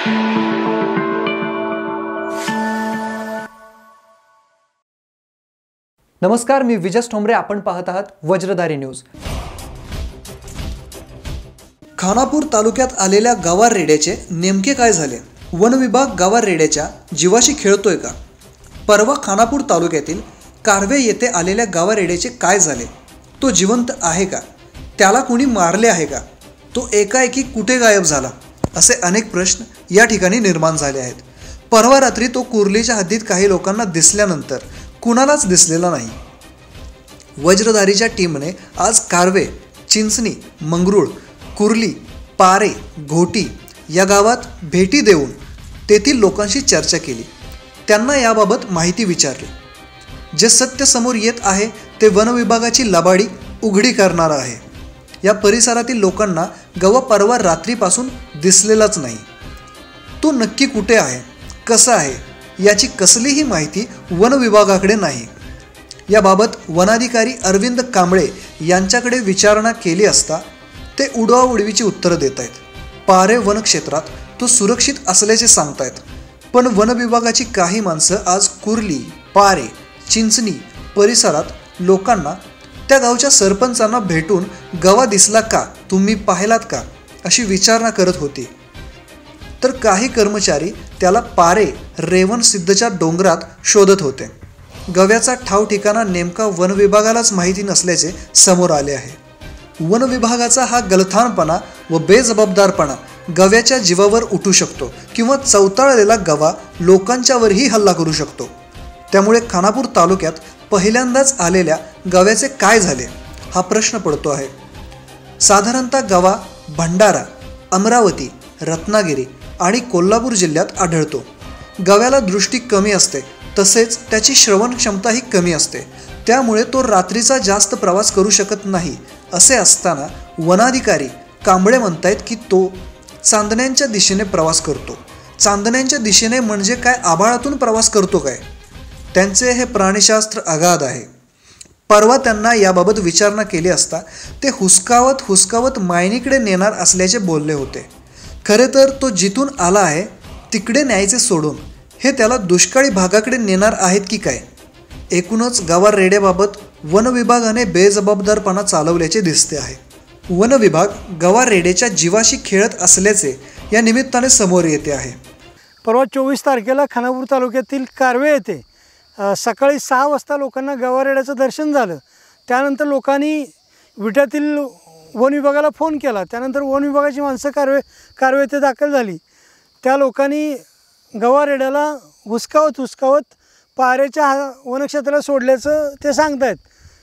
नमस्कार, मी विजस ठोंबरे. आपण पाहत आहात वज्रधारी न्यूज. खानापूर तालुक्यात आलेल्या गवार रेड्याचे नेमके काय झाले? वन विभाग गवार रेड्याच्या जीवाशी खेळतोय का? परवा खानापूर तालुक्यातील कारवे येथे आलेल्या गवार रेड्याचे काय झाले? तो जिवंत आहे का? त्याला कोणी मारले आहे का? तो एकाएकी कुठे गायब झाला? असे अनेक प्रश्न या ठिकाणी निर्माण झाले आहेत. परवा रात्री तो कुर्लीच्या हद्दीत काही लोकांना दिसल्यानंतर कुणालाच दिसलेला नाही. वज्रधारीच्या टीमने आज कारवे, चिंचणी, मंगरूळ, कुर्ली, पारे, घोटी या गावात भेटी देऊन तेथील लोकांशी चर्चा केली. त्यांना याबाबत माहिती विचारली. जे सत्य समोर येत आहे ते वन विभागाची लबाडी उघडी करणार आहे. या परिसरातील लोकांना गवा परवा रात्रीपासून दिसलेलाच नाही. तो नक्की कुठे आहे, कसा आहे याची कसलीही माहिती वन विभागाकडे नाही. याबाबत वनाधिकारी अरविंद कांबळे यांच्याकडे विचारणा केली असता ते उडवाउडवीची उत्तरं देत आहेत. पारे वनक्षेत्रात तो सुरक्षित असल्याचे सांगतायत. पण वन विभागाची काही माणसं आज कुर्ली, पारे, चिंचणी परिसरात लोकांना, त्या गावच्या सरपंचांना भेटून गवा दिसला का, तुम्ही पाहिलात का अशी विचारणा करत होती. तर काही कर्मचारी त्याला पारे रेवण सिद्धच्या डोंगरात शोधत होते. गव्याचा ठाव ठिकाणा नेमका वन विभागालाच माहिती नसल्याचे समोर आले आहे. वन विभागाचा हा गलथानपणा व बेजबाबदारपणा गव्याच्या जीवावर उठू शकतो किंवा चवताळलेला गवा लोकांच्यावरही हल्ला करू शकतो. त्यामुळे खानापूर तालुक्यात पहिल्यांदाच आलेल्या गव्याचे काय झाले हा प्रश्न पडतो आहे. साधारणतः गवा भंडारा, अमरावती, रत्नागिरी आणि कोल्हापूर जिल्ह्यात आढळतो. गव्याला दृष्टी कमी असते, तसेच त्याची श्रवण क्षमताही कमी असते. त्यामुळे तो रात्रीचा जास्त प्रवास करू शकत नाही. असे असताना वनाधिकारी कांबळे म्हणतायत की तो चांदण्यांच्या दिशेने प्रवास करतो. चांदण्यांच्या दिशेने म्हणजे काय, आभाळातून प्रवास करतो काय? त्यांचे हे प्राणीशास्त्र अगाध आहे. परवा त्यांना याबाबत विचारणा केली असता ते हुसकावत मायनीकडे नेणार असल्याचे बोलले होते. खरे तर तो जिथून आला आहे तिकडे न्यायचे सोडून हे त्याला दुष्काळी भागाकडे नेणार आहेत की काय? एकूणच गवार रेड्याबाबत वन विभागाने बेजबाबदारपणा चालवल्याचे दिसते आहे. वन विभाग गवार रेड्याच्या जीवाशी खेळत असल्याचे या निमित्ताने समोर येते आहे. परवा 24 तारखेला खानापूर तालुक्यातील कारवे येथे सकाळी 6 वाजता लोकांना गवार रेड्याचं दर्शन झालं. त्यानंतर लोकांनी विट्यातील वन विभागाला फोन केला. त्यानंतर वन विभागाची माणसं कारवे येथे दाखल झाली. त्या लोकांनी गवार रेड्याला हुसकावत पारेच्या वनक्षेत्राला सोडल्याचं ते सांगतायत.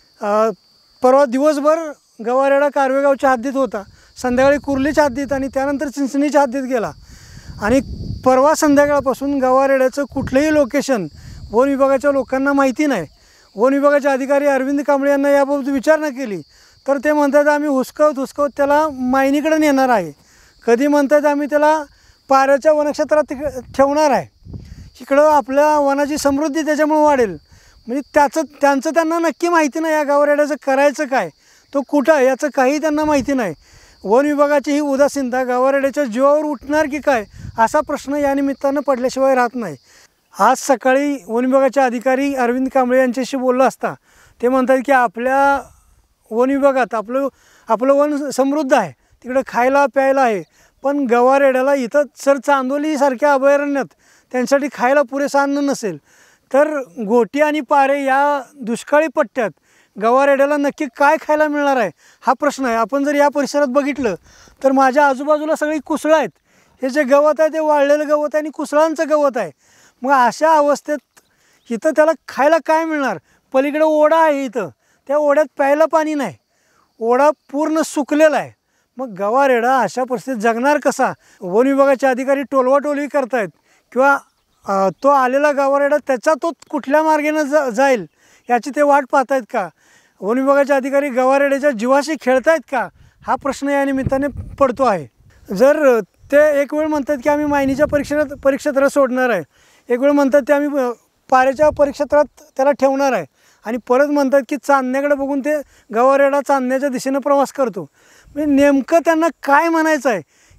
परवा दिवसभर गवार रेडा कारवेगावच्या हद्दीत होता, संध्याकाळी कुर्लीच्या हद्दीत आणि त्यानंतर चिंचणीच्या हद्दीत गेला. आणि परवा संध्याकाळपासून गवार रेड्याचं कुठलंही लोकेशन वन विभागाच्या लोकांना माहिती नाही. वन विभागाचे अधिकारी अरविंद कांबळे यांना याबाबत विचारणा केली तर ते म्हणतात आम्ही हुसकावत त्याला मायनीकडे नेणार आहे. कधी म्हणतात आम्ही त्याला पाऱ्याच्या वनक्षेत्रात ठेवणार आहे, इकडं आपल्या वनाची समृद्धी त्याच्यामुळे वाढेल. म्हणजे त्यांना नक्की माहिती नाही या गवार रेड्याचं करायचं काय, तो कुठं आहे याचं काही त्यांना माहिती नाही. वन विभागाची ही उदासीनता गवार रेड्याच्या जीवावर उठणार की काय असा प्रश्न या निमित्तानं पडल्याशिवाय राहत नाही. आज सकाळी वन विभागाचे अधिकारी अरविंद कांबळे यांच्याशी बोललो असता ते म्हणतात की आपल्या वन विभागात आपलं वन समृद्ध आहे, तिकडं खायला प्यायला आहे. पण गवार रेड्याला इथं चांदोलीसारख्या अभयारण्यात त्यांच्यासाठी खायला पुरेसं अन्न नसेल तर घोटी आणि पारे या दुष्काळी पट्ट्यात गवार रेड्याला नक्की काय खायला मिळणार आहे हा प्रश्न आहे. आपण जर या परिसरात बघितलं तर माझ्या आजूबाजूला सगळी कुसळं आहेत. हे जे गवत आहे ते वाळलेलं गवत आहे आणि कुसळांचं गवत आहे. मग अशा अवस्थेत इथं त्याला खायला काय मिळणार? पलीकडे ओढा आहे, इथं त्या ओढ्यात प्यायला पाणी नाही, ओढा पूर्ण सुकलेला आहे. मग गवार रेडा अशा परिस्थितीत जगणार कसा? वन विभागाचे अधिकारी टोलवाटोलवी करतायत किंवा तो आलेला गवार रेडा त्याचा तो कुठल्या मार्गाने जाईल याची ते वाट पाहतायत का? वन विभागाचे अधिकारी गवार रेड्याच्या जीवाशी खेळतायत का हा प्रश्न या निमित्ताने पडतो आहे. जर ते एक वेळ म्हणतात की आम्ही मायनीच्या परीक्षेत्रात सोडणार आहे, एक वेळ म्हणतात ते आम्ही पाऱ्याच्या परीक्षेत्रात त्याला ठेवणार आहे आणि परत म्हणतात की चांदण्याकडे बघून ते गवार रेडा चांदण्याच्या दिशेनं प्रवास करतो. म्हणजे नेमकं त्यांना काय म्हणायचं आहे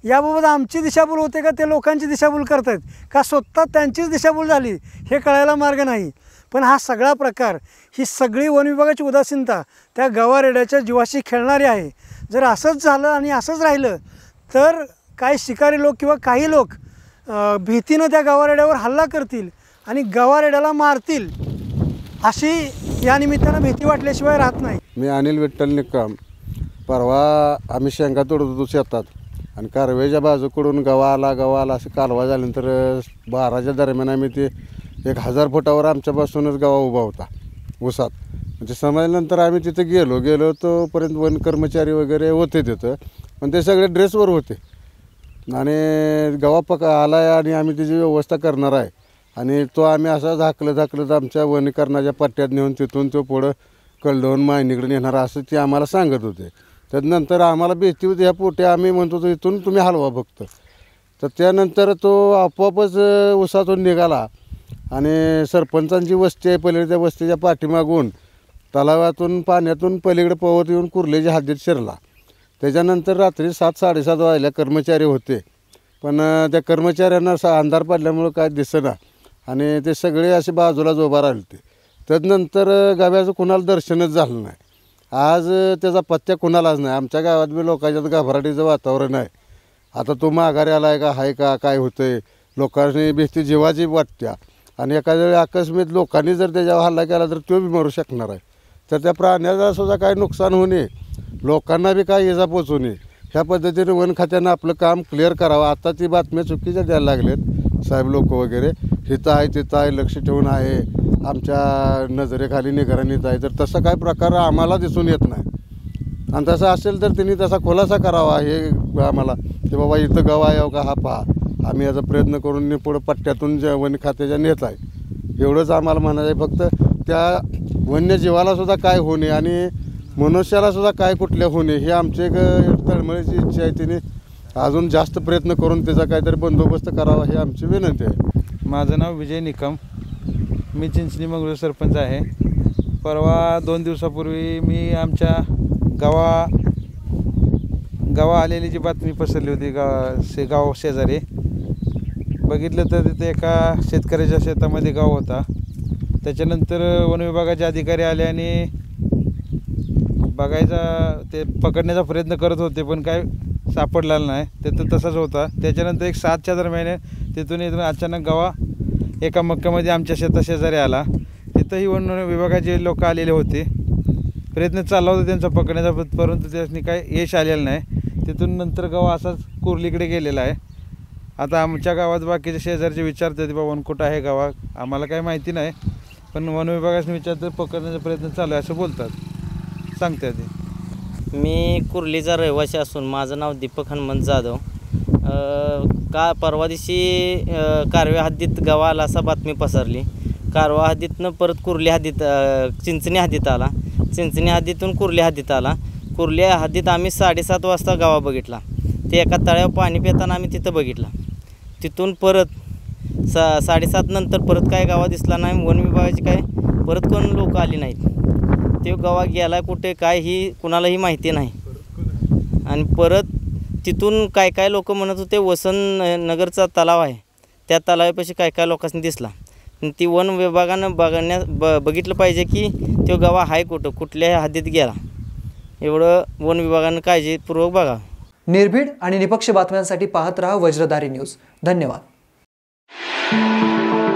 याबाबत आमची दिशाभूल होते का ते लोकांची दिशाभूल करत आहेत का स्वतः त्यांचीच दिशाभूल झाली हे कळायला मार्ग नाही. पण हा सगळा प्रकार, ही सगळी वन विभागाची उदासीनता त्या गवारेड्याच्या जीवाशी खेळणारी आहे. जर असंच झालं आणि असंच राहिलं तर काही शिकारी लोक किंवा काही लोक भीतीनं त्या गवारेड्यावर हल्ला करतील आणि गवारेड्याला मारतील, अशी या निमित्तानं भीती वाटल्याशिवाय राहत नाही. मी अनिल विठ्ठल निकम. परवा आम्ही शेंगा तोडत होतो शेतात आणि कारवेच्या बाजूकडून गवा आला असं कालवा झाल्यानंतर 12च्या दरम्यान आम्ही ते 1000 फुटावर आमच्यापासूनच गवा उभा होता उसात. म्हणजे समजल्यानंतर आम्ही तिथे गेलो तोपर्यंत वन कर्मचारी वगैरे होते तिथं, पण ते सगळे ड्रेसवर होते आणि गवा आला आहे आणि आम्ही त्याची व्यवस्था करणार आहे आणि तो आम्ही असा झाकलत आमच्या वनीकरणाच्या पट्ट्यात नेऊन तिथून तो पुढं कळडवून मायनीकडे नेणार असं ते आम्हाला सांगत होते. त्यानंतर आम्हाला भीती होती, ह्या पोटे आम्ही म्हणत होतो इथून तुम्ही हलवा फक्त. तर त्यानंतर तो आपोआपच उसातून निघाला आणि सरपंचांची वस्ती आहे पलीकडे, त्या वस्तीच्या पाठीमागून तलावातून पाण्यातून पलीकडे पवत येऊन कुर्लेच्या हद्दीत शिरला. त्याच्यानंतर रात्री 7-7:30 वाजल्या कर्मचारी होते, पण त्या कर्मचाऱ्यांना अंधार पडल्यामुळं काय दिसेना आणि ते सगळे असे बाजूलाच उभा राहिले होते. त्यानंतर गव्याचं कुणाला दर्शनच झालं नाही. आज त्याचा पत्त्या कुणालाच नाही. आमच्या गावात बी लोकांच्यात घबराटीचं वातावरण आहे. आता तो माघारी आला आहे का, आहे का, काय होतं आहे, लोकांनी भीती जीवाची वाटत्या आणि एखाद्या वेळी आकस्मिक लोकांनी जर त्याच्यावर हल्ला केला तर तो बी मरू शकणार आहे. तर त्या प्राण्याचा सुद्धा काय नुकसान होणे, लोकांना बी काय इजा पोचू नये, ह्या पद्धतीने वन खात्यानं आपलं काम क्लिअर करावं. आता ती बातम्या चुकीच्या द्यायला लागलेत साहेब लोक वगैरे, हिथं आहे तिथं आहे, लक्ष ठेवून आहे, आमच्या नजरेखाली निगराणीत आहे. तर तसं काय प्रकार आम्हाला दिसून येत नाही आणि तसं असेल तर त्यांनी तसा खुलासा करावा हे आम्हाला, की बाबा इथं गवा यावं का हा पहा, आम्ही याचा प्रयत्न करून पुढं पट्ट्यातून ज्या वन खात्याच्या नेत आहे. एवढंच आम्हाला म्हणायचं आहे. फक्त त्या वन्यजीवालासुद्धा काय होणे आणि मनुष्यालासुद्धा काय कुठल्या होणे हे आमची एक तळमळीची इच्छा आहे. तिने अजून जास्त प्रयत्न करून त्याचा काहीतरी बंदोबस्त करावा ही आमची विनंती आहे. माझं नाव विजय निकम, मी चिंचणी मंगळूर सरपंच आहे. परवा 2 दिवसापूर्वी मी आमच्या गावा आलेली जी बातमी पसरली होती गाव शेजारी बघितलं तर तिथे एका शेतकऱ्याच्या शेतामध्ये गाव होता. त्याच्यानंतर वन विभागाचे अधिकारी आले आणि ते पकडण्याचा प्रयत्न करत होते, पण काय सापडलेला नाही. ते तर तसाच होता. त्याच्यानंतर 7च्या दरम्यान तिथून अचानक गवा एका मक्क्यामध्ये आमच्या शेताशेजारी आला. तिथंही वन विभागाचे लोक आलेले होते. प्रयत्न चालला होता त्यांचा पकडण्याचा, परंतु त्याने काय यश आलेलं नाही. तिथून नंतर गवा असाच कुर्लीकडे गेलेला आहे. आता आमच्या गावात बाकीचे शेजारचे विचारतात बाबा वन कुठं आहे गावा, आम्हाला काही माहिती नाही, पण वन विभागाने विचारतात पकडण्याचा प्रयत्न चालू आहे असं बोलतात, सांगतात ते. मी कुर्लीचा रहिवासी असून माझं नाव दीपक हनुमंत जाधव. परवा दिवशी कारवे हद्दीत गवा आला असा बातमी पसरली. कारवा हद्दीतनं परत कुर्ली हद्दीत चिंचणी हद्दीत आला. चिंचणी हद्दीतून कुर्ली हद्दीत आला. कुर्ली हद्दीत आम्ही 7:30 वाजता गावा बघितला. ते एका तळ्यावर पाणी पिताना आम्ही तिथं बघितला. तिथून परत 7:30 नंतर परत काय गावा दिसला नाही. वन विभागाची काय परत कोण लोक आली नाहीत. ते गावा गेला कुठे काय ही कुणालाही माहिती नाही. आणि परत तिथून काय लोक म्हणत होते वसंत नगरचा तलाव आहे, त्या तलावापाशी काय लोकांनी दिसला. ती वन विभागानं बघितलं पाहिजे की तो गवा आहे कुठल्या हद्दीत गेला, एवढं वन विभागानं काळजीपूर्वक बघावं. निर्भीड आणि निपक्ष बातम्यांसाठी पाहत रहा वज्रधारी न्यूज. धन्यवाद.